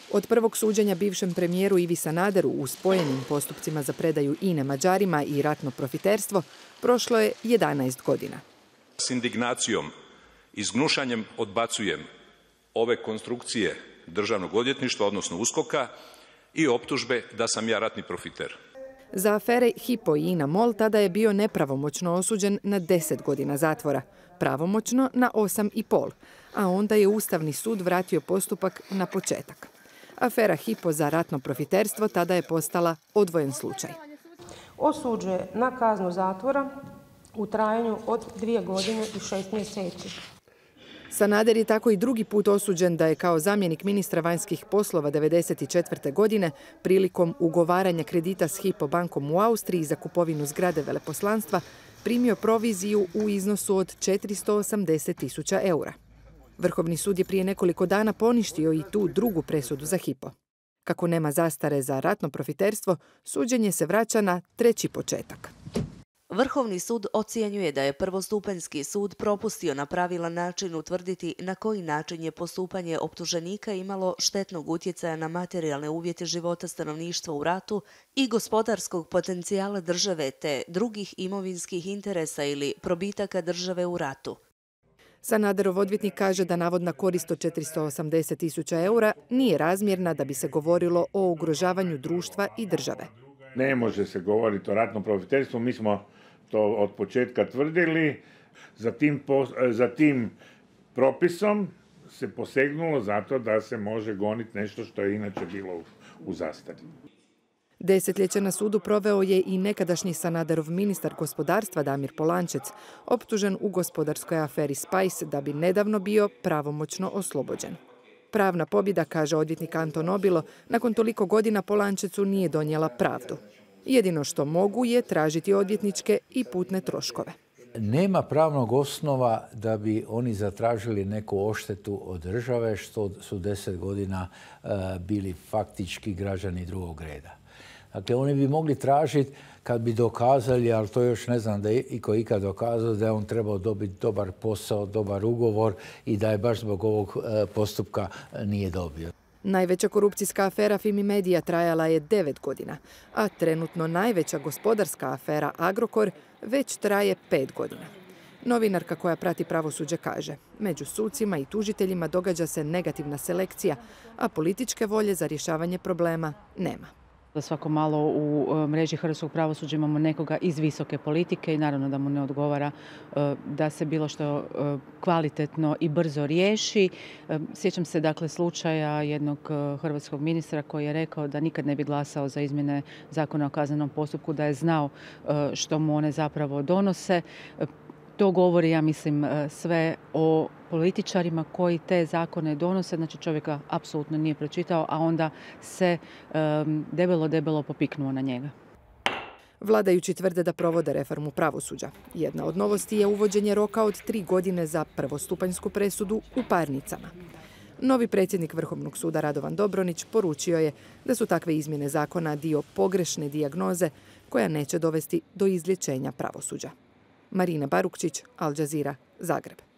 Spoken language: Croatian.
Od prvog suđenja bivšem premijeru Ivi Sanaderu u spojenim postupcima za predaju INA-e Mađarima i ratno profiterstvo prošlo je 11 godina. S indignacijom i s gnušanjem odbacujem ove konstrukcije Državnog odvjetništva, odnosno USKOK-a, i optužbe da sam ja ratni profiter. Za afere Hypo i INA MOL tada je bio nepravomoćno osuđen na 10 godina zatvora, pravomoćno na 8,5, a onda je Ustavni sud vratio postupak na početak. Afera Hypo za ratno profiterstvo tada je postala odvojen slučaj. Osuđuje na kaznu zatvora u trajanju od 2 godine i 6 mjeseci. Sanader je tako i drugi put osuđen da je kao zamjenik ministra vanjskih poslova 1994. godine prilikom ugovaranja kredita s Hypo bankom u Austriji za kupovinu zgrade veleposlanstva primio proviziju u iznosu od 480.000 eura. Vrhovni sud je prije nekoliko dana poništio i tu drugu presudu za Hypo. Kako nema zastare za ratno profiterstvo, suđenje se vraća na treći početak. Vrhovni sud ocjenjuje da je prvostupanjski sud propustio na pravilan način utvrditi na koji način je postupanje optuženika imalo štetnog utjecaja na materijalne uvjete života stanovništva u ratu i gospodarskog potencijala države te drugih imovinskih interesa ili probitaka države u ratu. Sanaderov odvjetnik kaže da navodna korist od 480.000 eura nije razmjerna da bi se govorilo o ugrožavanju društva i države. Ne može se govoriti o ratnom profiterstvu, mi smo to od početka tvrdili. Za tim propisom se posegnulo zato da se može goniti nešto što je inače bilo u zastari. Desetljeće na sudu proveo je i nekadašnji Sanaderov ministar gospodarstva Damir Polančec, optužen u gospodarskoj aferi Spice da bi nedavno bio pravomoćno oslobođen. Pravna pobjeda, kaže odvjetnik Anton Obilo, nakon toliko godina Polančecu nije donijela pravdu. Jedino što mogu je tražiti odvjetničke i putne troškove. Nema pravnog osnova da bi oni zatražili neku odštetu od države, što su 10 godina bili faktički građani drugog reda. Dakle, oni bi mogli tražiti kad bi dokazali, ali to još ne znam da je iko ikad dokazao, da je on trebao dobiti dobar posao, dobar ugovor i da je baš zbog ovog postupka nije dobio. Najveća korupcijska afera Fimi Media trajala je 9 godina, a trenutno najveća gospodarska afera Agrokor već traje 5 godina. Novinarka koja prati pravosuđe kaže, među sucima i tužiteljima događa se negativna selekcija, a političke volje za rješavanje problema nema. Svako malo u mreži hrvatskog pravosuđa imamo nekoga iz visoke politike i naravno da mu ne odgovara da se bilo što kvalitetno i brzo riješi. Sjećam se dakle slučaja jednog hrvatskog ministra koji je rekao da nikad ne bi glasao za izmjene Zakona o kaznenom postupku, da je znao što mu one zapravo donose. To govori, ja mislim, sve o političarima koji te zakone donose, znači čovjeka apsolutno nije pročitao, a onda se debelo popiknuo na njega. Vladajući tvrde da provode reformu pravosuđa. Jedna od novosti je uvođenje roka od 3 godine za prvostupanjsku presudu u parnicama. Novi predsjednik Vrhovnog suda Radovan Dobronić poručio je da su takve izmjene zakona dio pogrešne dijagnoze koja neće dovesti do izlječenja pravosuđa. Marina Barukčić, Al Jazeera, Zagreb.